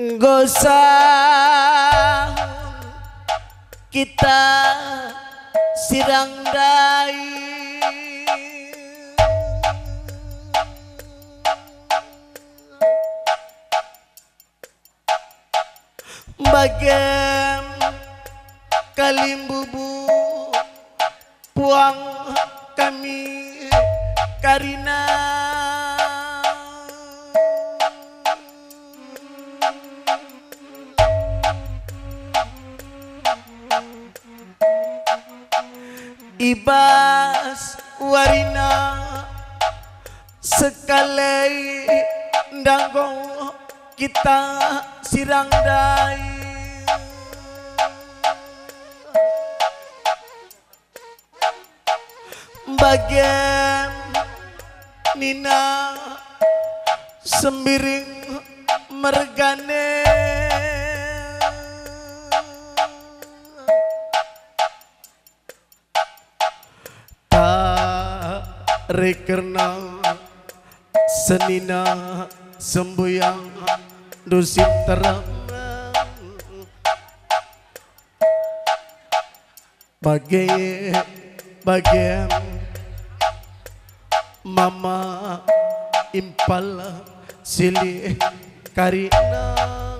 Gosah kita sirang dai bagem kalimbubu puang kami karina ibas warina sekali ndanggo kita sirang dai bagem nina sembiring mergane rekerna senina sembuyang dusit terang bagai mama impal silih karina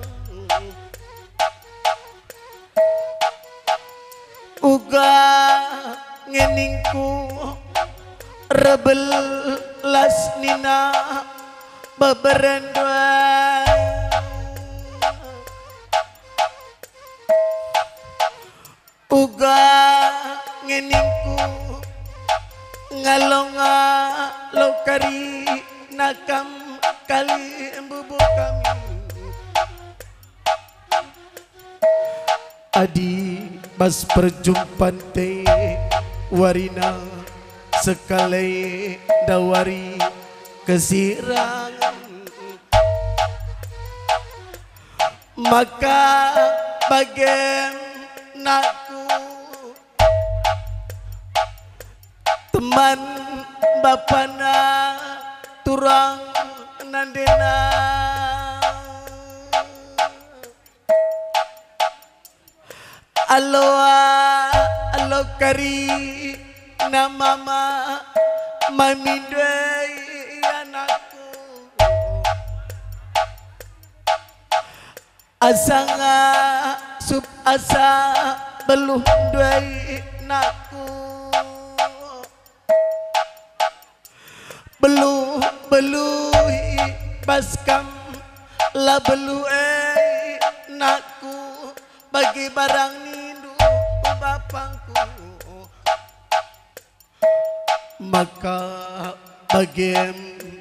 uga ngeningku rebelas nina beberendua uga ngeningku ngalonga lokari nakam kali bubu kami adi bas perjumpaan te warina sekali dawari kesirangan maka bagian naku teman bapana turang nandena alo kari na mama mamindway anakku asa nga sub asa beluh dway naku beluh paskam la beluh naku bagi barang nindu bapangku maka bagem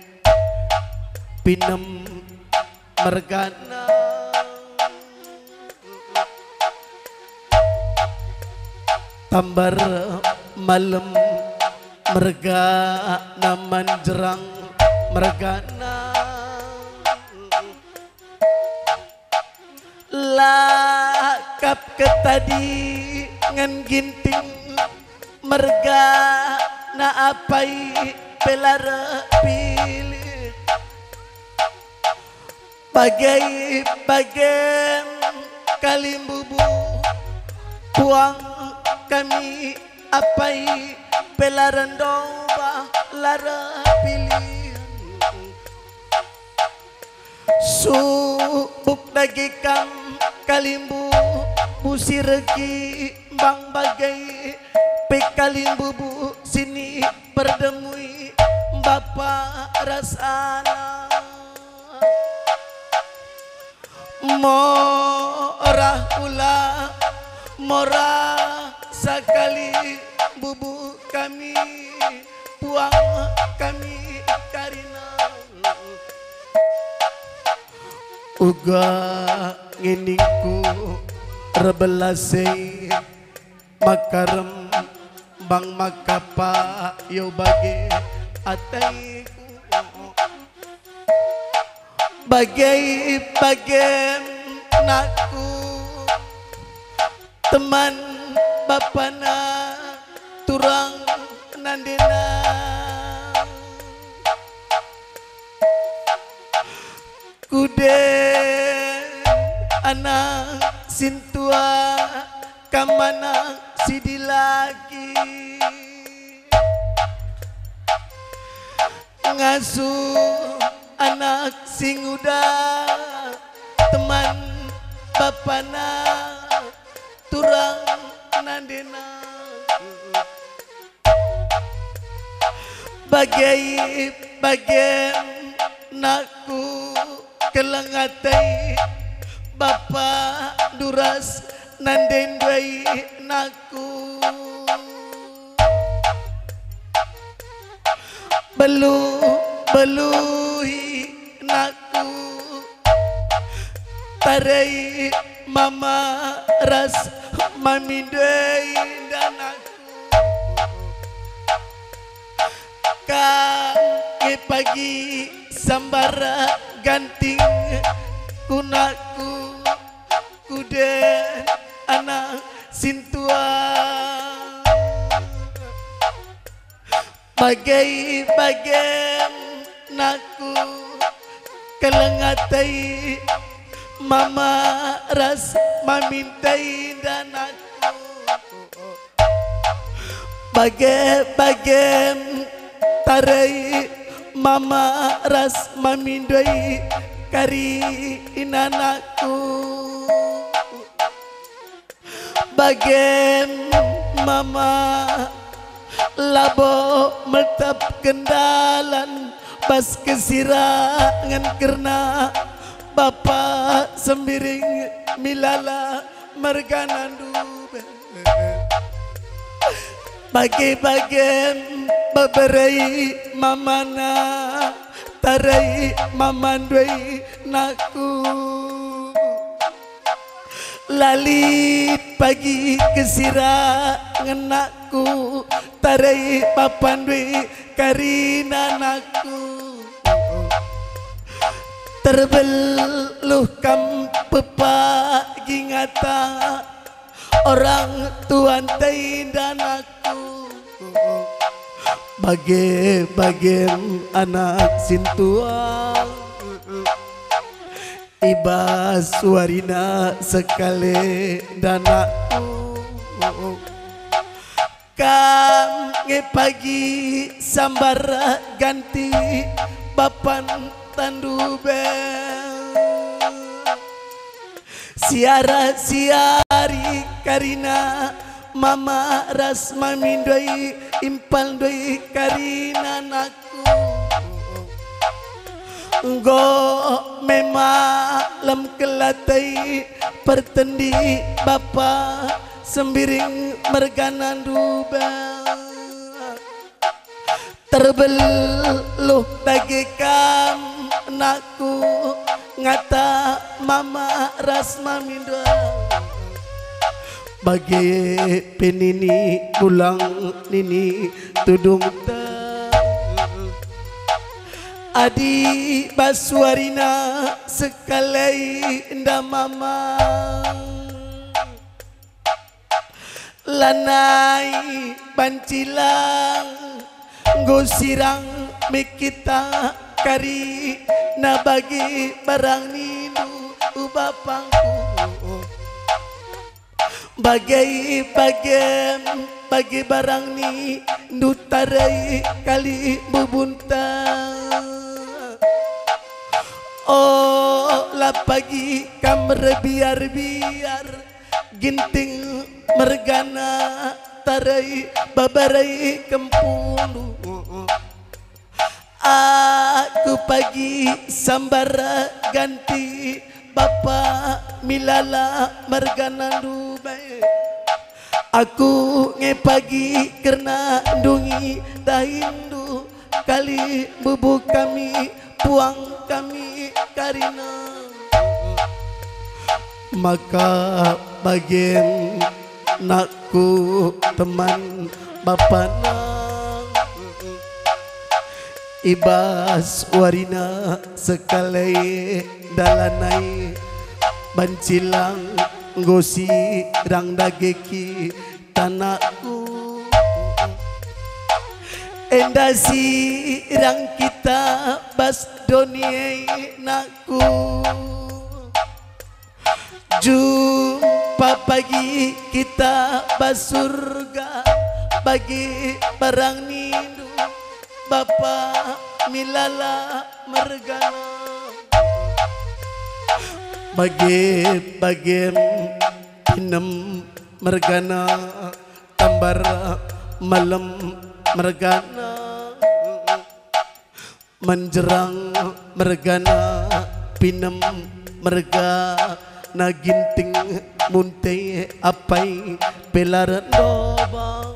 pinem mergana tambar malam merga naman jerang mergana lakap ketadi ngan ginting merga na apai pelara pilih bagai kalimbubu puang kami apai pelaran domba lara pilih subuk dagi kam kalimbu busiregi bang bagai pekalimbubu sini berdemui bapak rasana morah ula morah sekali bubu kami puang kami karina uga nginingku rebelase makarem bang makapa yo bagi ataiku bagai naku teman bapana turang nandina kude anak sintua kamana sidi lagi ngasuh anak sing udah teman bapana turang nandena bagai naku kelengatai bapa duras nandendai naku beluhi naku tarai mama ras mamindai dan aku kang pagi sambara ganting kunaku kude anak sintua bagai naku kelengatai mama ras mamintai dan aku bagai tarai mama ras mamindai kari inanakku bagai mama labo meltap kendalan pas kesirangan karena Bapak sembiring milala merganandu bagi-bagi beberai mamana tarai mamandui naku lalit pagi kesirangan aku tarai papandui karina naku terbeluh kam pepagi ngata orang tuan dan aku bagi anak sintua ibas warina sekali dan aku kam pagi sambar ganti papan tandube siari karina mama ras mamindoi impal doi karina naku go memalem kelatai pertendi bapa sembiring merganan dubel terbeluh tagikam naku ngata mama ras mamindo bagi penini pulang nini tudung adi baswarina sekali nda mama lanai pancilang gosirang mikita kari na bagi barang ninu bapangku bagi barang ni nutarai kali bubunta oh la pagi kamar biar ginting mergana tarai babarai kempulu aku pagi sambara ganti bapak milala mergana dubai aku pagi karena dungi dahindu kali bubu kami puang kami karina maka bagian nakku teman bapana ibas warina sekali dalanai bancilang gosi rang dageki tanahku endasi rang kita bas doniai naku Jumpa pagi kita basurga bagi perang nindu Bapak milala mergana bagi pinem mergana tambar malam mergana menjerang mergana pinem merga naginting munte apai pelar dobang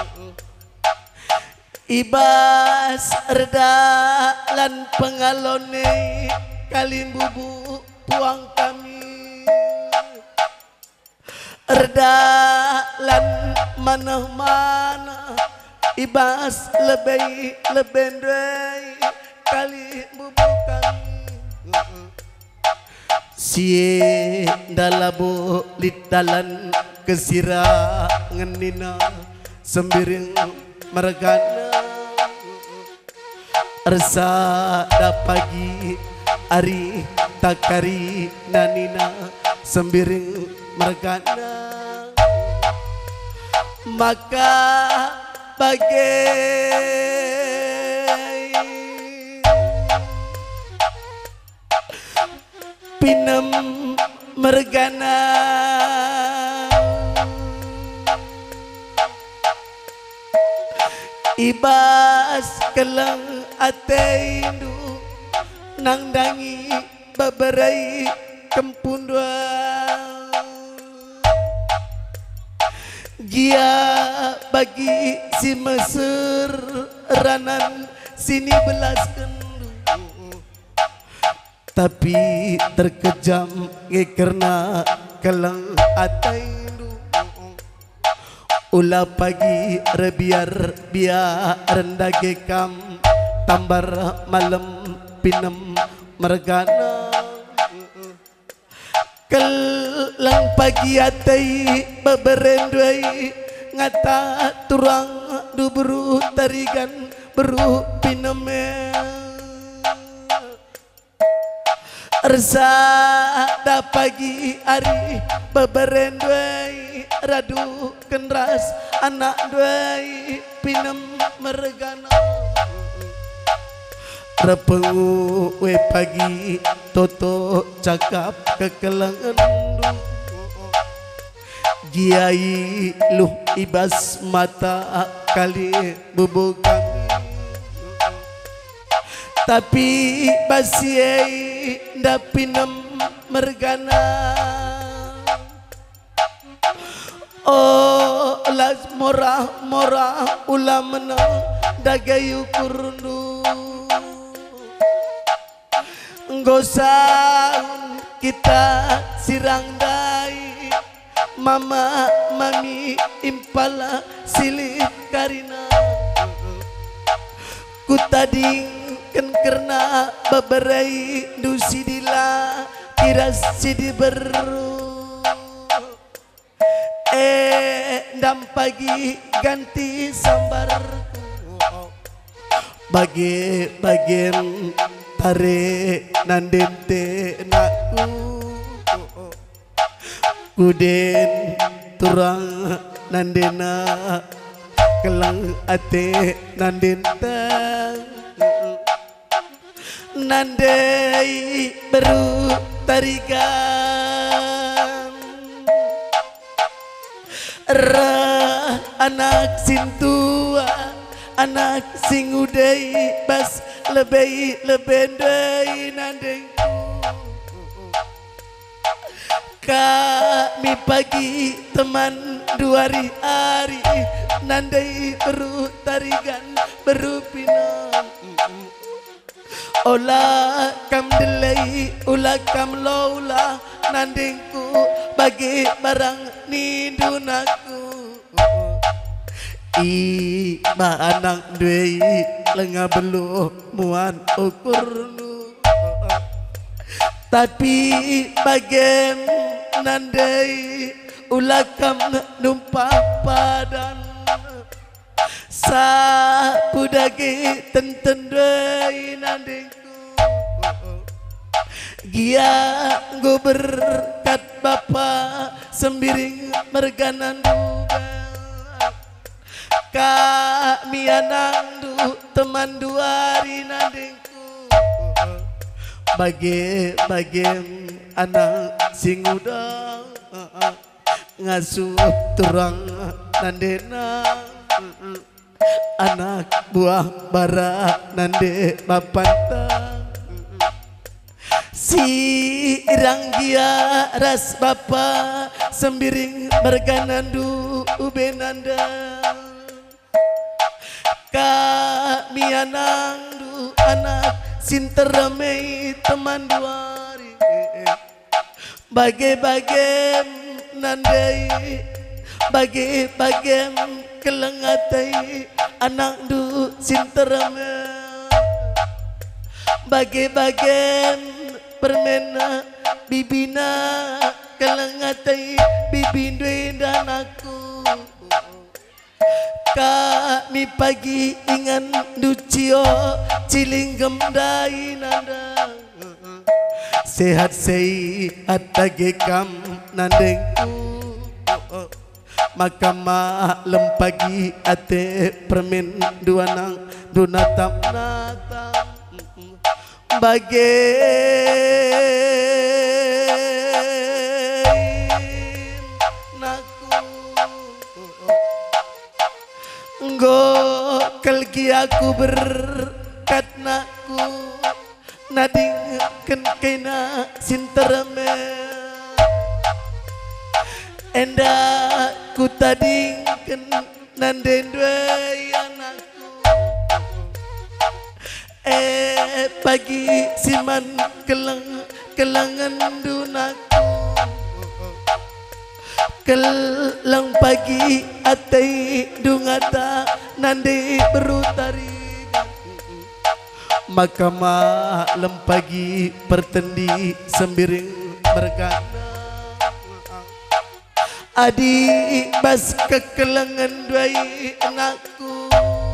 ibas reda lan pengalone kalimbubu puang kami reda lan mana ibas lebih lebendai kalimbubu kami sie dalabu litalan kesira ngenina sembiring mergana resa da pagi ari takari nanina sembiring mergana maka bagai pinem mergana ibas kelang ateindu nang dangi babarai kempundua gia bagi si Mesir ranan sini belaskan tapi terkejam karena kelang ateindu ulah pagi rebiar biar rendage kam tambar malam pinem mergana kelang pagi atai beberendai ngata turang du beru tarigan beru pineme resa da pagi ari beberendai radu kenras anak duai pinem mergana repengu we pagi toto cakap kekelangan giai luh ibas mata kali bubukan tapi basiai nda pinem mergana oh las mora ulamana dagayu kurundu ngosang kita sirang dai mama mami impala silih karina ku tading ken kerna babarai dusi dila kiras sidi beru ndam pagi ganti sambarku bagi bagian tare nandente naku kuden turang nandena kelang ate nandentang nandai beru tarigan rah anak sintua anak sing udai bas lebih lebendai nandengku kami pagi teman 2 hari nandai beru tarigan beru pinang olah kam delay ulah kam lola nandingku bagi barang nindunaku i anak duei lenga belu muan ukurnu tapi bagian nandai ulah kam numpak padan sapu dagi tenten duei nandingku Gia go berkat bapa sembiring merganan duga kami anang teman duari nadengku bagi anak sing udah ngasuh turang nandena anak buah bara nande bapanta si ranggia ras bapa sembiring merganandu ubenanda kami anangdu anak sinterame teman duari bage nandai bage kelengatai anak du sinterame bage permena bibina kelengatai bibindui dan aku kami pagi ingan ducio cilinggem dai nanda sehat agekam nandengku maka maklem pagi ate permen dua nang dunatap bagai kelgi aku berkat naku nading kena sinterame enda ku tading nanden dua anakku pagi siman kelangan dunaku kelang pagi atai dungata nande berutari maka malam pagi pertendi sembiring bergana adi bas kekelangan duai anakku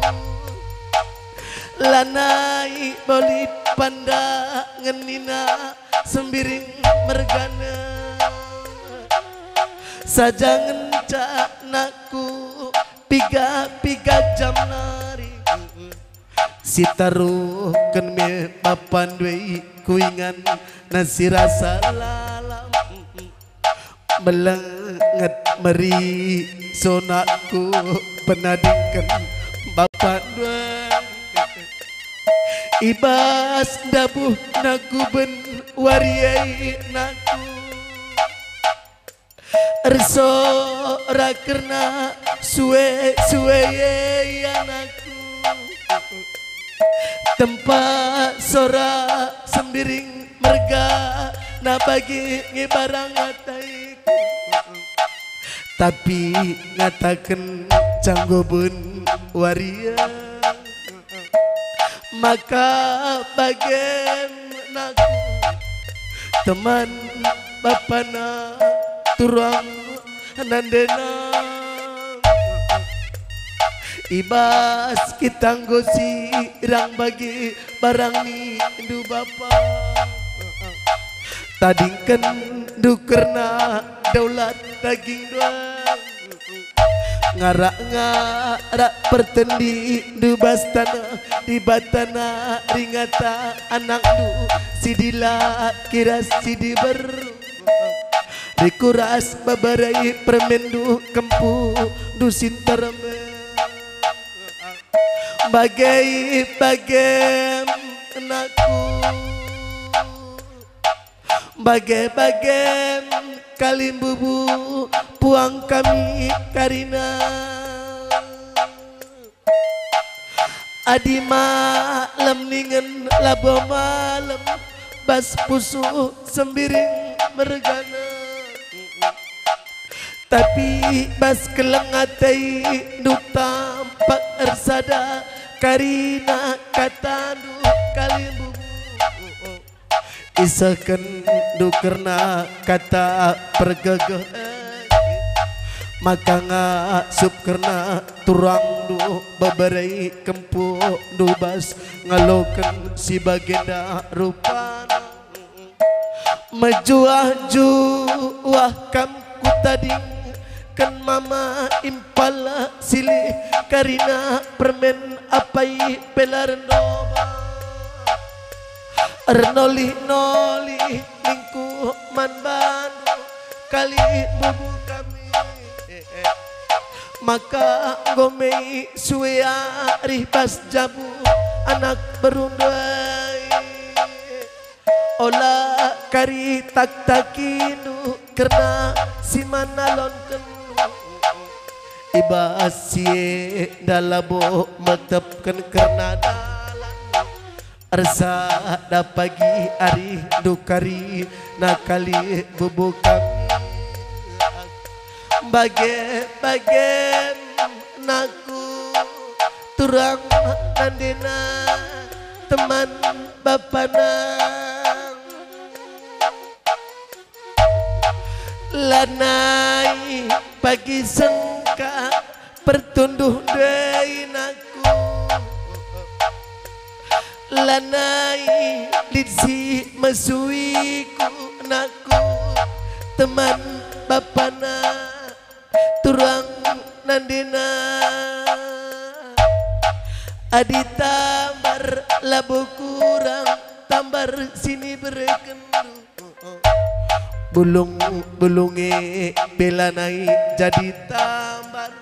lanai boli pandangan nina sembiring mergana sajangan nakku piga jam nari si taruhkan me papan duai kuingan nasi rasa lalam melenget meri sonakku penadingkan bapak duai ibas dabuh naku ben wariai naku erso rakerna suwe anakku tempat sora sembiring merga na bagi ngebarang ngataiku tapi ngatakan canggobun waria maka bagaimana teman bapana turang nandena ibas kita ngosi irang bagi barang ni du bapa tadingkan du kerna daulat daging doang ngarak pertendi du bastana di batana ringata anak du sidila kiras sidi beru dikuras babarai permendu kempu du sinterame bagai anakku bagai kalimbubu puang kami karina adi malam ningen labo malam bas pusu sembiring mergana tapi bas kelengatai du tampak ersada karina kata du kalimbubu isakan du kerna kata pergagah maka ngasup kerna turang du babarai kempu du bas ngalokan si bagenda rupana Mejuah-juah kam ku tadi kan mama impala silih karina permen apai pelarnoba Renoli-noli lingku man bandu kali bubu kami maka gomei suweari bas jabu anak berundai olah kari tak takinu karena si manalon kenu ibasie dalabo metepkan karena dalan arsa da pagi ari dukari nakali bubu kami bage-bage naku turang nandina teman bapana lanai pagi sengka pertunduh deui naku lanai lidsi mesuiku naku teman bapana turang nandina adi tambar labu kurang tambar sini bereken bulunge belanai jadi tambar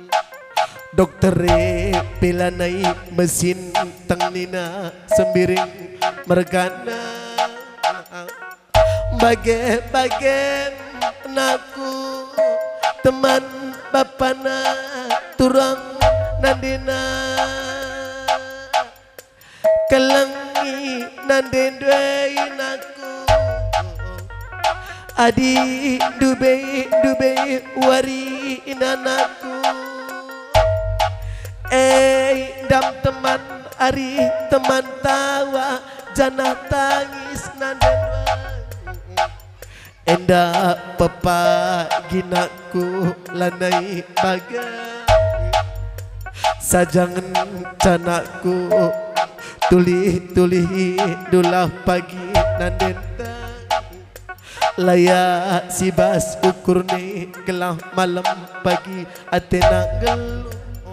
doktere belanai mesin tengnina sembiring mergana bage-bage naku teman bapana turang nandina kelengi nandendwei naku adi dubei wari inanaku dam teman ari teman tawa jana tangis nandendwei enda pepa ginaku lanai bagai sajangan canaku tuli dulah pagi nandenta layak si bas ukurne gelah malam pagi atena gelu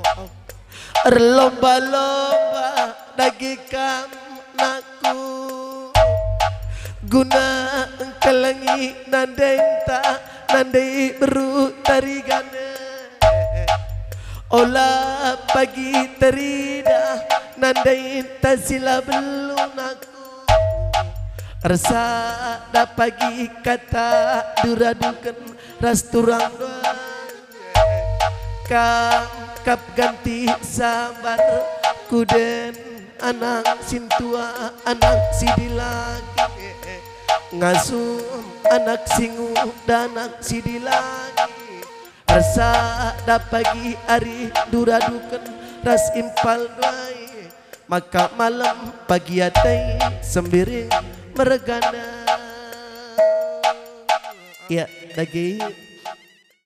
lomba-lomba dagikam naku guna kelangi nandenta nandai beru tarigana olah pagi terida nandai tasila belum aku rasa da pagi kata duradukan ras turang kap ganti sabar kuden anak sintua anak sidilagi ngasuh anak singu dan anak sidilagi rasa da pagi hari duradukan ras impal doai maka malam pagi atai sembiring meregana ya lagi